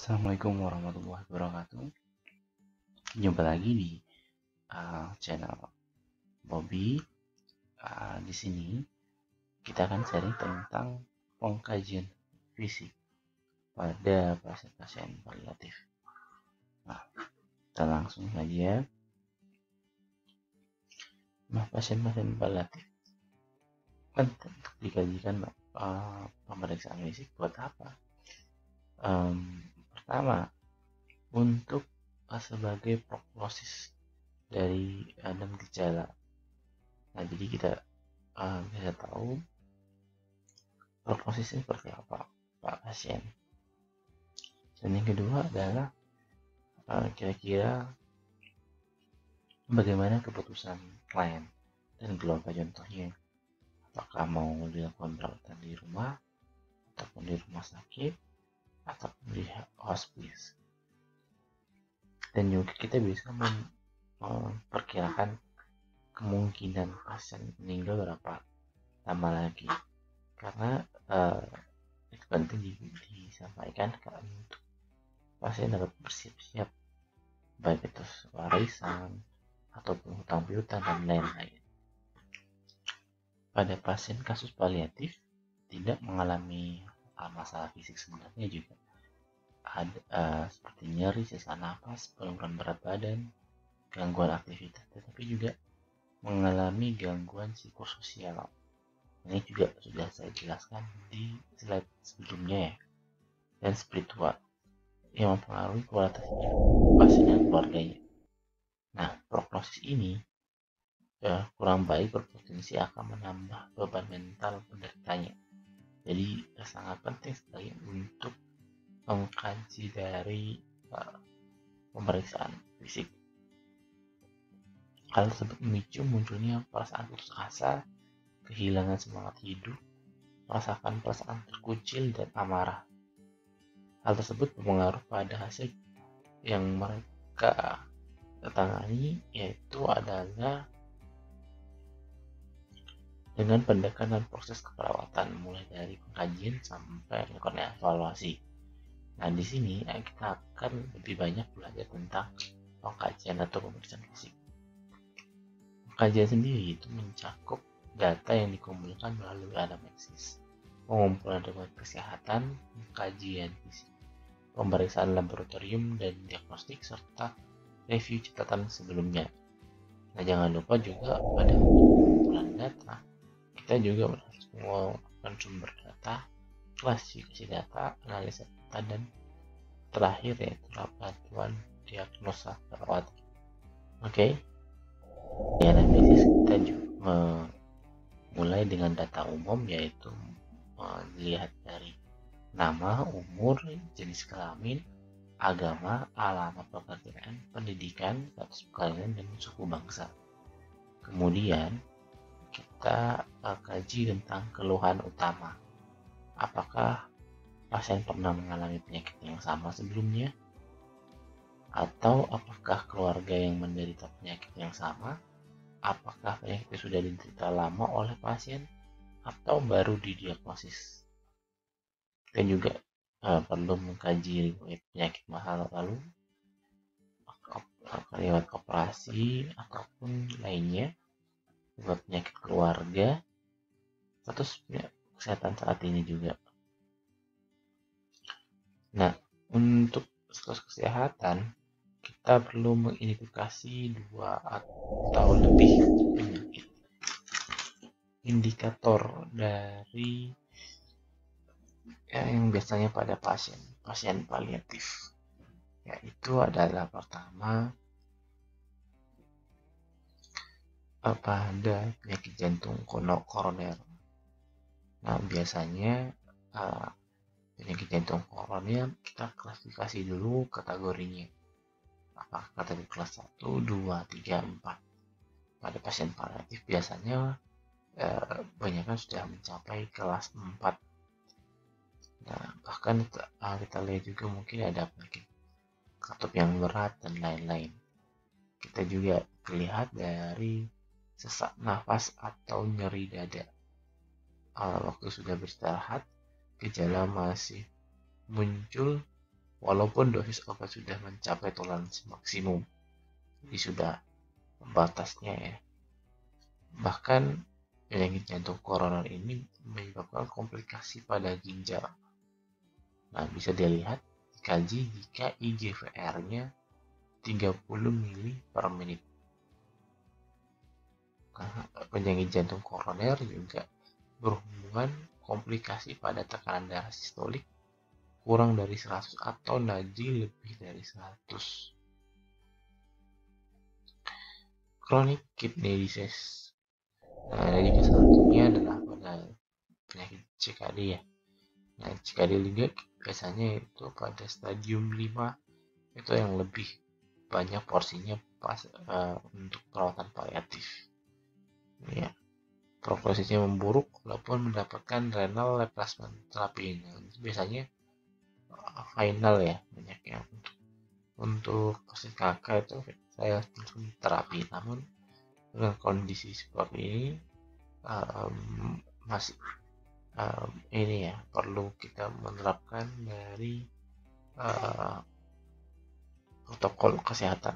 Assalamualaikum warahmatullahi wabarakatuh. Jumpa lagi di channel Bobby. Di sini kita akan sharing tentang pengkajian fisik pada pasien-pasien paliatif. Nah, kita langsung saja. Nah, pasien-pasien paliatif kan untuk dikajikan pemeriksaan fisik buat apa? Pertama, untuk sebagai prognosis dari dan gejala. Nah, jadi kita bisa tahu prognosisnya seperti apa Pak pasien. Dan yang kedua adalah kira-kira bagaimana keputusan klien dan keluarga, contohnya apakah mau dilakukan perawatan di rumah ataupun di rumah sakit ataupun di hospice. Dan juga kita bisa memperkirakan kemungkinan pasien meninggal berapa lama lagi, karena itu penting disampaikan karena untuk pasien dapat bersiap-siap baik itu warisan ataupun hutang piutang dan lain-lain. Pada pasien kasus paliatif tidak mengalami masalah fisik sebenarnya juga ada seperti nyeri, sesak napas, penurunan berat badan, gangguan aktivitas, tetapi juga mengalami gangguan psikososial. Ini juga sudah saya jelaskan di slide sebelumnya ya. Dan spiritual yang mempengaruhi kualitas hidup pasien dan keluarganya. Nah, prognosis ini kurang baik berpotensi akan menambah beban mental penderitanya. Jadi sangat penting sekali untuk mengkaji dari pemeriksaan fisik. Hal tersebut memicu munculnya perasaan putus asa, kehilangan semangat hidup, merasakan perasaan terkucil dan amarah. Hal tersebut berpengaruh pada hasil yang mereka tangani, yaitu adalah dengan pendekatan proses keperawatan mulai dari pengkajian sampai melakukan evaluasi. Nah, di sini kita akan lebih banyak belajar tentang pengkajian atau pemeriksaan fisik. Pengkajian sendiri itu mencakup data yang dikumpulkan melalui anamnesis, pengumpulan riwayat kesehatan, pengkajian fisik, pemeriksaan laboratorium dan diagnostik, serta review catatan sebelumnya. Nah, jangan lupa juga pada pengumpulan data, kita juga harus menggunakan sumber data, klasifikasi data, analisa data, dan terakhir yaitu bantuan diagnosa perawatan. Oke. Di analisis kita juga mulai dengan data umum, yaitu dilihat dari nama, umur, jenis kelamin, agama, alamat pekerjaan, pendidikan, status perkawinan, dan suku bangsa. Kemudian kita kaji tentang keluhan utama. Apakah pasien pernah mengalami penyakit yang sama sebelumnya? Atau apakah keluarga yang menderita penyakit yang sama? Apakah penyakitnya sudah diderita lama oleh pasien atau baru didiagnosis? Dan juga perlu mengkaji riwayat penyakit masa lalu, riwayat operasi ataupun lainnya, riwayat penyakit keluarga, status kesehatan saat ini juga. Nah, untuk status kesehatan kita perlu mengidentifikasi 2 atau lebih penyakit. Indikator dari yang biasanya pada pasien paliatif, yaitu adalah pertama pada penyakit jantung koroner. Nah, biasanya penyakit jantung koroner kita klasifikasi dulu kategorinya. Apakah kategori kelas 1, 2, 3, 4. Pada pasien paliatif biasanya banyaknya sudah mencapai kelas 4. Nah, bahkan kita lihat juga mungkin ada penyakit katup yang berat dan lain-lain. Kita juga lihat dari sesak nafas atau nyeri dada. Waktu sudah beristirahat, gejala masih muncul walaupun dosis obat sudah mencapai toleransi maksimum. Jadi sudah batasnya ya. Bahkan penyakit jantung koroner ini menyebabkan komplikasi pada ginjal. Nah, bisa dilihat dikaji jika IGVR-nya 30 mili per menit. Karena penyakit jantung koroner juga berhubungan komplikasi pada tekanan darah sistolik kurang dari 100 atau nadi lebih dari 100. Chronic kidney disease. Nah, jadi salah satunya adalah pada penyakit CKD ya. Nah, CKD ligat biasanya itu pada stadium 5 itu yang lebih banyak porsinya pas untuk perawatan paliatif. Ya, prognosisnya memburuk walaupun mendapatkan renal replacement terapi. Nah, biasanya final ya, banyak yang untuk pasien KK itu saya langsung terapi. Namun dengan kondisi seperti ini masih ini ya perlu kita menerapkan dari protokol kesehatan.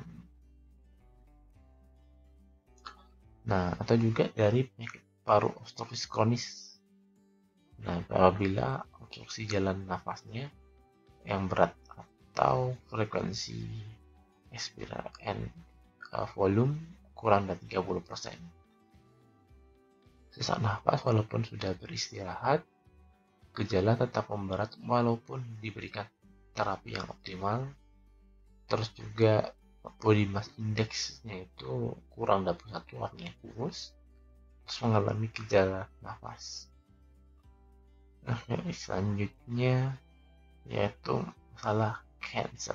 Nah, atau juga dari penyakit paru obstruktif kronis. Nah, apabila obstruksi jalan nafasnya yang berat atau frekuensi expirasi and volume kurang dari 30%. Sesak nafas walaupun sudah beristirahat, gejala tetap memberat walaupun diberikan terapi yang optimal. Terus juga body mass index-nya itu kurang dari 1, artinya kurus, terus mengalami gejala nafas. Nah, selanjutnya yaitu masalah cancer.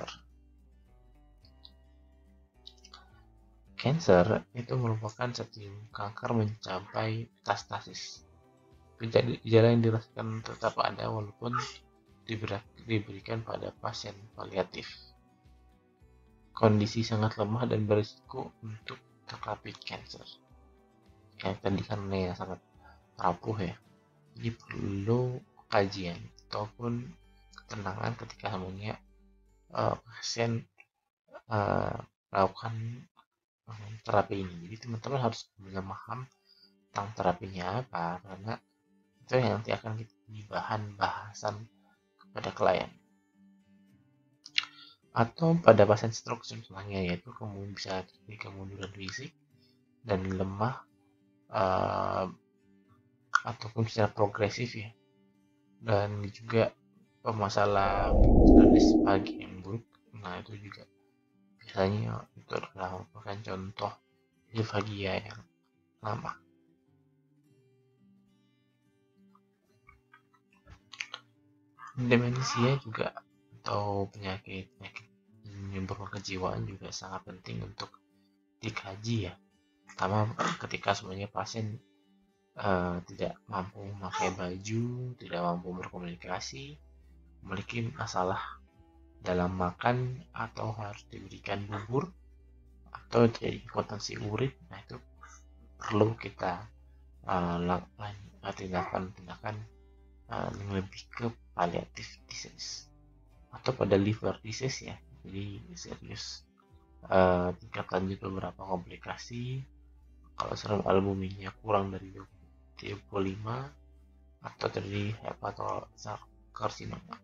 Cancer itu merupakan stadium kanker mencapai metastasis. Gejala yang dirasakan tetap ada walaupun diberikan pada pasien paliatif. Kondisi sangat lemah dan berisiko untuk terkapit cancer. Kayak tadi karena ya sangat rapuh ya. Jadi perlu kajian ataupun ketenangan ketika semuanya pasien melakukan terapi ini. Jadi teman-teman harus benar paham tentang terapinya apa, karena itu yang nanti akan jadi bahan bahasan kepada klien. Atau pada pasien stroke contohnya, yaitu kemudian bisa terjadi kemunduran fisik dan lemah ataupun secara progresif ya, dan juga masalah jenis pagi yang buruk. Nah, itu juga biasanya itu adalah merupakan contoh disfagia yang lama. Demensia juga atau penyakit yang berupa kejiwaan juga sangat penting untuk dikaji ya. Pertama, ketika sebenarnya pasien tidak mampu memakai baju, tidak mampu berkomunikasi, memiliki masalah dalam makan atau harus diberikan bubur atau terjadi inkontinensi urin. Nah, itu perlu kita tindakan yang lebih ke palliative disease. Atau pada liver disease ya, jadi serius, tingkat lanjut beberapa komplikasi. Kalau serum albuminnya kurang dari 25 atau terjadi hepatokarsinoma.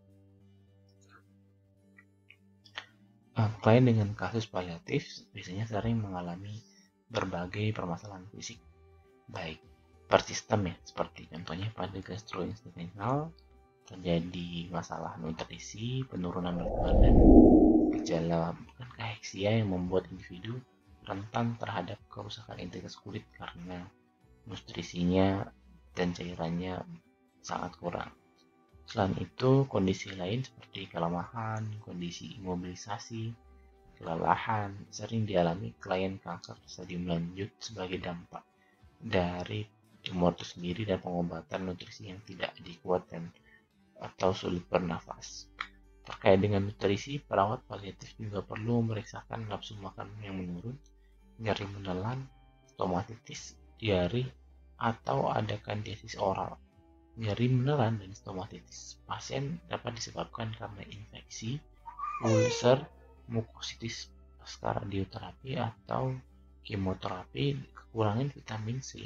Klien dengan kasus paliatif biasanya sering mengalami berbagai permasalahan fisik, baik persistem ya, seperti contohnya pada gastrointestinal terjadi masalah nutrisi, penurunan berat badan, gejala kaheksia yang membuat individu rentan terhadap kerusakan integritas kulit karena nutrisinya dan cairannya sangat kurang. Selain itu, kondisi lain seperti kelemahan, kondisi imobilisasi, kelelahan sering dialami klien kanker stadium lanjut sebagai dampak dari tumor itu sendiri dan pengobatan nutrisi yang tidak adekuat dan atau sulit bernafas. Terkait dengan nutrisi, perawat paliatif juga perlu memeriksakan nafsu makan yang menurun, nyeri menelan, stomatitis, diare, atau ada kandidiasis oral. Nyeri menelan dan stomatitis pasien dapat disebabkan karena infeksi ulcer, mukositis pasca radioterapi atau kemoterapi, kekurangan vitamin C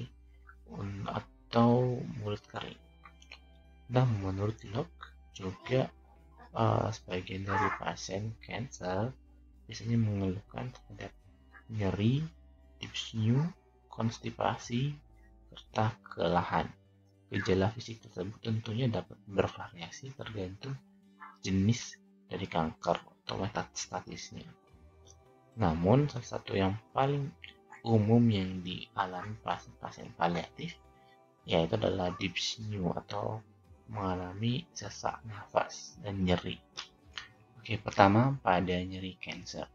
atau mulut kering. Nah, menurut Locke juga sebagian dari pasien cancer biasanya mengeluhkan terhadap nyeri, dyspnea, konstipasi, serta kelelahan. Gejala fisik tersebut tentunya dapat bervariasi tergantung jenis dari kanker atau metastatisnya. Namun, salah satu yang paling umum yang dialami pasien-pasien paliatif yaitu adalah dyspnea atau mengalami sesak nafas dan nyeri. Oke, pertama pada nyeri cancer.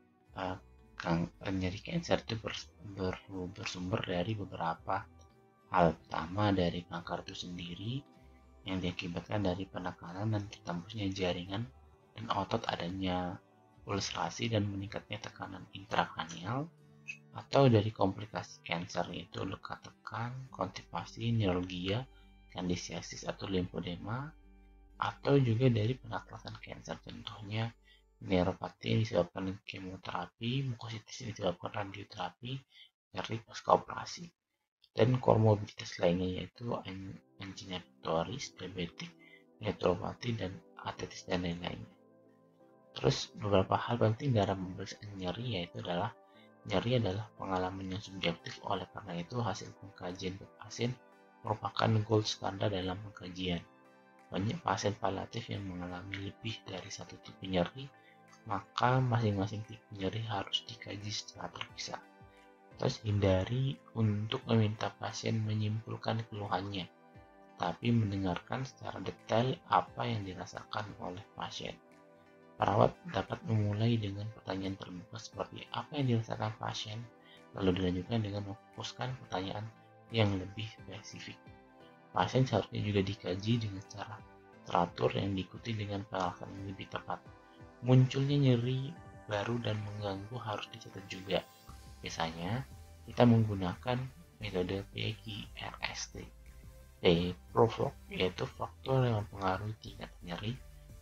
Nyeri cancer itu bersumber dari beberapa hal. Pertama, dari kanker itu sendiri yang diakibatkan dari penekanan dan tertembusnya jaringan dan otot, adanya ulcerasi dan meningkatnya tekanan intrakranial, atau dari komplikasi kanker yaitu luka tekan, konstipasi, neuralgia, kandisiasis atau limfodema, atau juga dari penatlasan kanker, contohnya neuropati yang disebabkan kemoterapi, mukositis yang disebabkan radioterapi, nyeri pasca operasi, dan komorbiditas lainnya yaitu angina pectoris, diabetik, nephropati, dan artritis dan lain-lainnya. Terus beberapa hal penting dalam pemeriksaan nyeri yaitu adalah nyeri adalah pengalaman yang subjektif, oleh karena itu hasil pengkajian pasien merupakan gold standar dalam pengkajian. Banyak pasien paliatif yang mengalami lebih dari satu tipe nyeri, maka masing-masing tipe nyeri harus dikaji secara terpisah. Terus hindari untuk meminta pasien menyimpulkan keluhannya, tapi mendengarkan secara detail apa yang dirasakan oleh pasien. Perawat dapat memulai dengan pertanyaan terbuka seperti apa yang dirasakan pasien, lalu dilanjutkan dengan memfokuskan pertanyaan yang lebih spesifik. Pasien seharusnya juga dikaji dengan cara teratur yang diikuti dengan pelaksanaan yang lebih tepat. Munculnya nyeri baru dan mengganggu harus dicatat juga. Biasanya kita menggunakan metode PGRST. P, provoke, yaitu faktor yang mempengaruhi tingkat nyeri.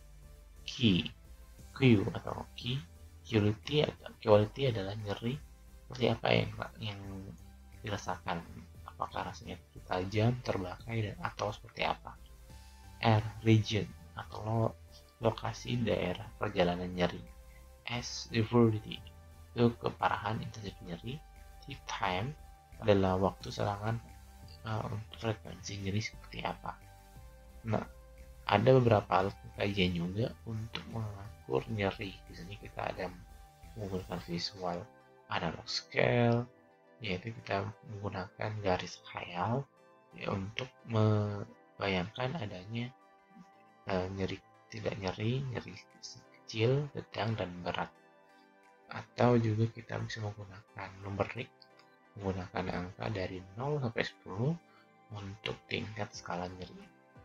Q atau key, quality adalah nyeri seperti apa yang dirasakan, apakah rasanya tajam, terbakar, dan atau seperti apa. R, region atau lokasi daerah perjalanan nyeri. S, severity itu keparahan intensif nyeri. T, time adalah waktu serangan untuk frekuensi nyeri seperti apa. Nah, ada beberapa alat kajian juga untuk mengukur nyeri. Di sini kita ada menggunakan visual analog scale, yaitu kita menggunakan garis khayal ya, untuk membayangkan adanya nyeri tidak nyeri kecil, sedang, dan berat. Atau juga kita bisa menggunakan numerik, menggunakan angka dari 0 sampai 10 untuk tingkat skala nyeri.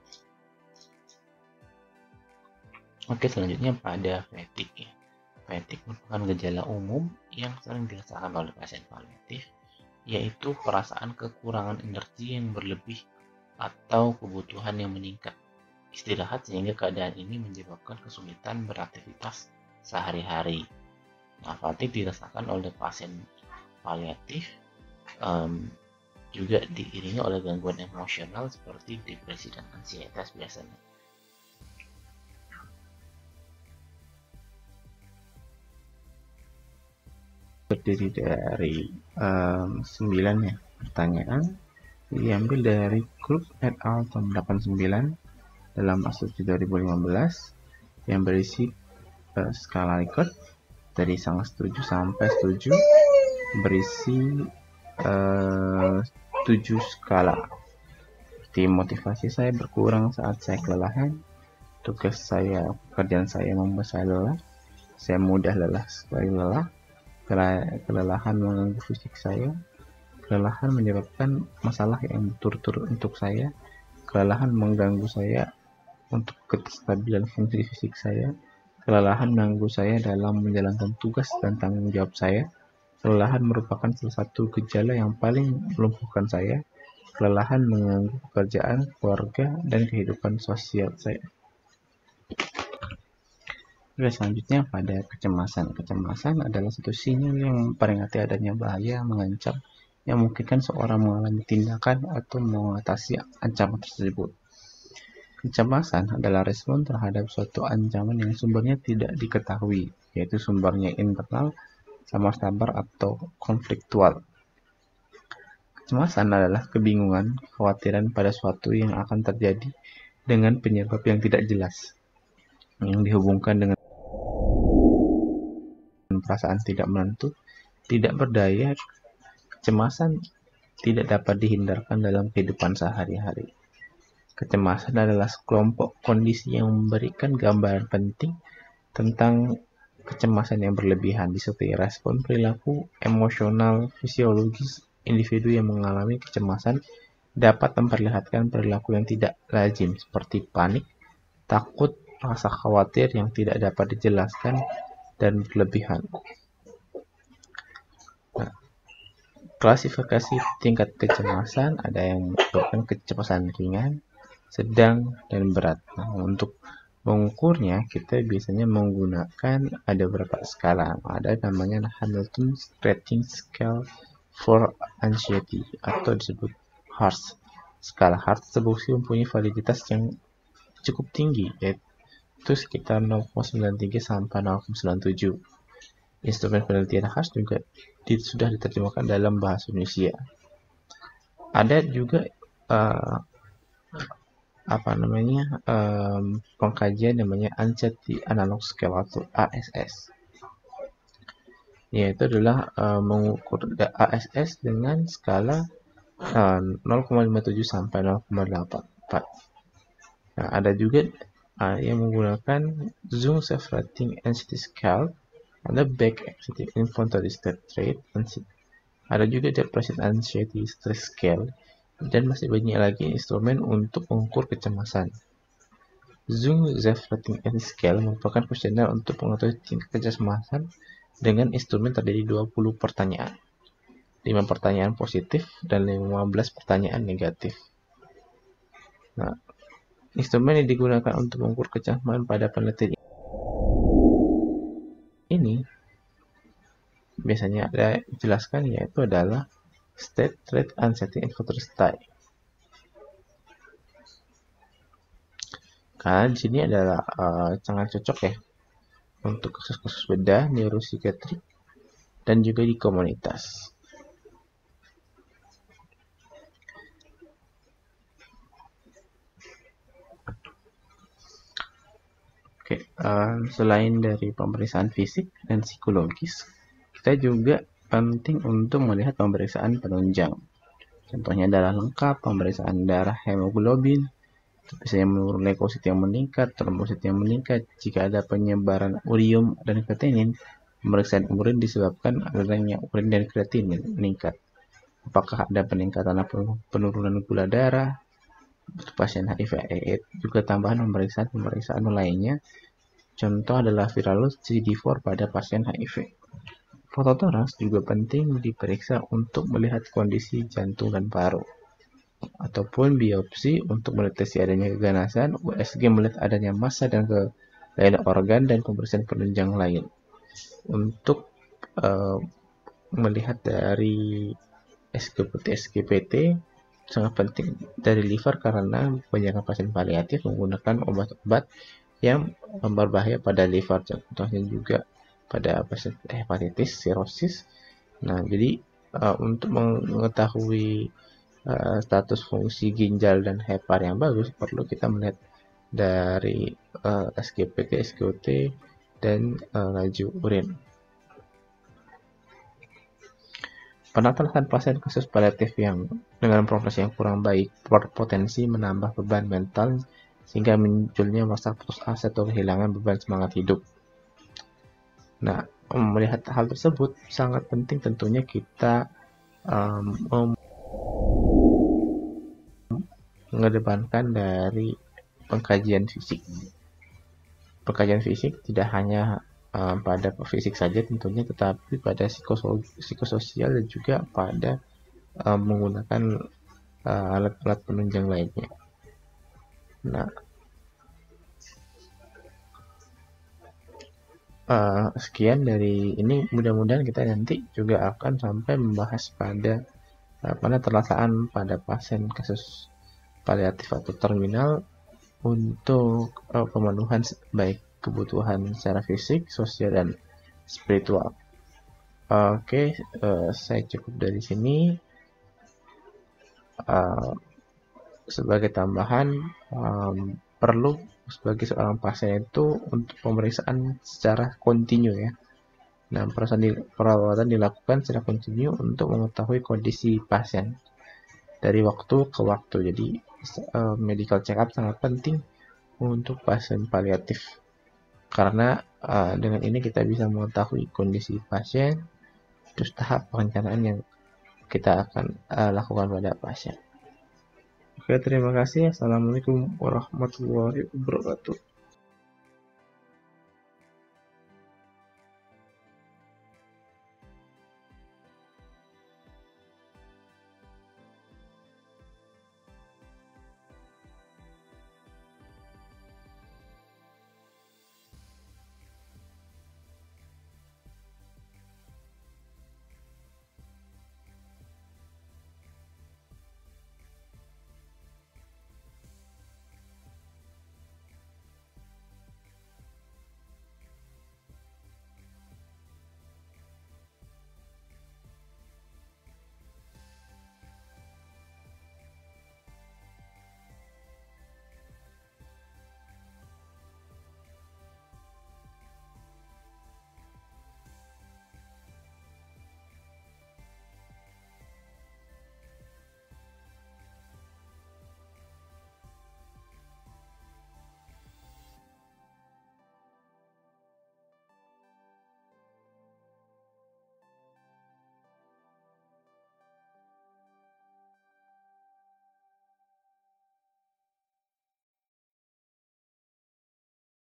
Oke, selanjutnya pada fatigue ya. Fatigue merupakan gejala umum yang sering dirasakan oleh pasien paliatif, yaitu perasaan kekurangan energi yang berlebih atau kebutuhan yang meningkat istirahat, sehingga keadaan ini menyebabkan kesulitan beraktivitas sehari-hari. Nah, fatigue dirasakan oleh pasien paliatif juga diiringi oleh gangguan emosional seperti depresi dan ansietas biasanya. Terdiri dari 9 ya pertanyaan, diambil dari grup et al. Tahun 89 dalam asumsi 2015 yang berisi skala Likert dari sangat setuju sampai setuju, berisi 7 skala. Seperti motivasi saya berkurang saat saya kelelahan, tugas saya, pekerjaan saya membuat saya lelah, saya mudah lelah sekali lelah, kelelahan mengganggu fisik saya, kelelahan menyebabkan masalah yang berturut-turut untuk saya, kelelahan mengganggu saya untuk kestabilan fungsi fisik saya, kelelahan mengganggu saya dalam menjalankan tugas dan tanggung jawab saya, kelelahan merupakan salah satu gejala yang paling melumpuhkan saya, kelelahan mengganggu pekerjaan, keluarga, dan kehidupan sosial saya. Oke, selanjutnya pada kecemasan. Kecemasan adalah satu sinyal yang memperingati adanya bahaya mengancam yang memungkinkan seorang mengalami tindakan atau mengatasi ancaman tersebut. Kecemasan adalah respon terhadap suatu ancaman yang sumbernya tidak diketahui, yaitu sumbernya internal, samar-samar, atau konfliktual. Kecemasan adalah kebingungan, kekhawatiran pada suatu yang akan terjadi dengan penyebab yang tidak jelas, yang dihubungkan dengan perasaan tidak menentu, tidak berdaya. Kecemasan tidak dapat dihindarkan dalam kehidupan sehari-hari. Kecemasan adalah sekelompok kondisi yang memberikan gambaran penting tentang kecemasan yang berlebihan, disertai respon perilaku, emosional, fisiologis. Individu yang mengalami kecemasan dapat memperlihatkan perilaku yang tidak lazim, seperti panik, takut, rasa khawatir yang tidak dapat dijelaskan, dan berlebihan. Nah, klasifikasi tingkat kecemasan ada yang merupakan kecemasan ringan, sedang, dan berat. Nah, untuk mengukurnya kita biasanya menggunakan ada beberapa skala. Ada namanya Hamilton Rating Scale for Anxiety atau disebut HARS. Skala HARS terbukti mempunyai validitas yang cukup tinggi, yaitu sekitar 0,93 sampai 0,97. Instrumen penelitian HARS juga sudah diterjemahkan dalam bahasa Indonesia. Ada juga pengkajian namanya Anxiety Analog Scale atau ASS, yaitu adalah mengukur ASS dengan skala 0,57 sampai 0,84. Nah, ada juga yang menggunakan Zoom Self-Rating Anxiety Scale, ada Back Anxiety Inventory State Rate, ada juga Depression Anxiety Stress Scale, dan masih banyak lagi instrumen untuk mengukur kecemasan. Zoom Self-Rating Anxiety Scale merupakan kuesioner untuk mengetahui tingkat kecemasan dengan instrumen terdiri 20 pertanyaan. 5 pertanyaan positif dan 15 pertanyaan negatif. Nah, instrumen yang digunakan untuk mengukur kecemasan pada penelitian ini biasanya ada dijelaskan, yaitu adalah State Rate Anxiety Inventory State. Karena di sini adalah sangat cocok ya untuk kasus-kasus bedah, neuropsikiatrik, dan juga di komunitas. Oke, selain dari pemeriksaan fisik dan psikologis, kita juga penting untuk melihat pemeriksaan penunjang. Contohnya adalah lengkap, pemeriksaan darah hemoglobin, biasanya menurun leukosit yang meningkat, trombosit yang meningkat. Jika ada penyebaran urium dan kreatinin, pemeriksaan urin disebabkan adanya urin dan kreatinin meningkat. Apakah ada peningkatan atau penurunan gula darah untuk pasien HIV/AIDS? Juga tambahan pemeriksaan lainnya. Contoh adalah viral load CD4 pada pasien HIV. Fototoraks juga penting diperiksa untuk melihat kondisi jantung dan paru, ataupun biopsi untuk mendeteksi adanya keganasan, USG melihat adanya massa dan kelainan organ, dan pemeriksaan penunjang lain. Untuk melihat dari SGPT sangat penting dari liver, karena banyak pasien paliatif menggunakan obat-obat yang berbahaya pada liver, contohnya juga pada pasien hepatitis, sirosis. Nah, jadi untuk mengetahui status fungsi ginjal dan hepar yang bagus, perlu kita melihat dari SGPT, SGOT, dan laju urin. Penatatan pasien kasus paliatif yang dengan progres yang kurang baik berpotensi menambah beban mental sehingga munculnya rasa putus asa atau kehilangan beban semangat hidup. Nah, melihat hal tersebut sangat penting tentunya kita mengedepankan dari pengkajian fisik. Pengkajian fisik tidak hanya pada fisik saja tentunya, tetapi pada psikososial dan juga pada menggunakan alat-alat penunjang lainnya. Nah, Sekian dari ini, mudah-mudahan kita nanti juga akan sampai membahas pada peneterasaan pada pasien kasus paliatif atau terminal untuk pemenuhan baik kebutuhan secara fisik, sosial, dan spiritual. Oke, saya cukup dari sini. Sebagai tambahan, perlu sebagai seorang pasien itu untuk pemeriksaan secara kontinu ya. Nah, perawatan dilakukan secara kontinu untuk mengetahui kondisi pasien dari waktu ke waktu. Jadi, medical check up sangat penting untuk pasien paliatif. Karena dengan ini kita bisa mengetahui kondisi pasien, terus tahap perencanaan yang kita akan lakukan pada pasien. Oke, terima kasih. Assalamualaikum warahmatullahi wabarakatuh.